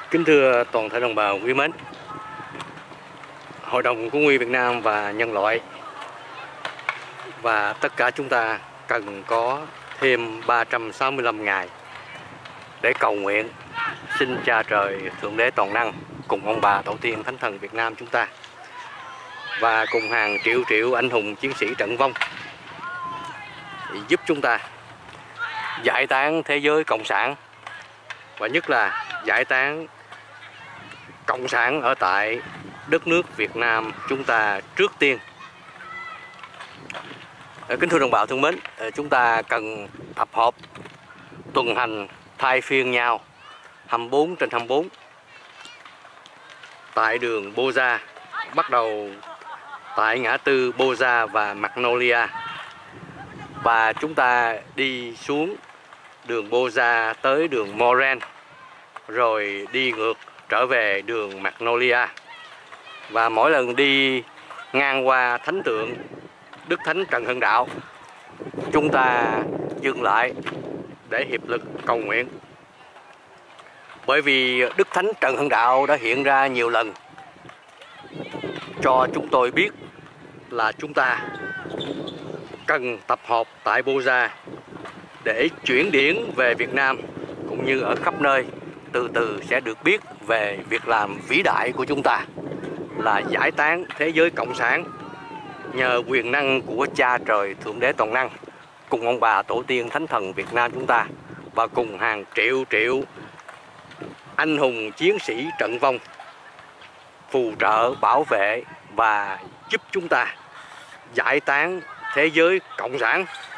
Kính thưa toàn thể đồng bào quý mến, Hội đồng Cứu nguy Việt Nam và nhân loại và tất cả chúng ta cần có thêm 365 ngày để cầu nguyện xin Cha Trời Thượng Đế Toàn Năng cùng ông bà Tổ tiên Thánh Thần Việt Nam chúng ta và cùng hàng triệu triệu anh hùng chiến sĩ trận vong giúp chúng ta giải tán thế giới cộng sản, và nhất là giải tán cộng sản ở tại đất nước Việt Nam chúng ta trước tiên. Kính thưa đồng bào thân mến, chúng ta cần tập hợp tuần hành thay phiên nhau 24/24 tại đường Boza, bắt đầu tại ngã tư Boza và Magnolia, và chúng ta đi xuống đường Boza tới đường Moran, rồi đi ngược trở về đường Magnolia. Và mỗi lần đi ngang qua thánh tượng Đức Thánh Trần Hưng Đạo, chúng ta dừng lại để hiệp lực cầu nguyện. Bởi vì Đức Thánh Trần Hưng Đạo đã hiện ra nhiều lần cho chúng tôi biết là chúng ta cần tập hợp tại Boza để chuyển điển về Việt Nam, cũng như ở khắp nơi từ từ sẽ được biết về việc làm vĩ đại của chúng ta là giải tán thế giới cộng sản nhờ quyền năng của Cha Trời Thượng Đế Toàn Năng cùng ông bà Tổ tiên Thánh Thần Việt Nam chúng ta, và cùng hàng triệu triệu anh hùng chiến sĩ trận vong phù trợ, bảo vệ và giúp chúng ta giải tán thế giới cộng sản.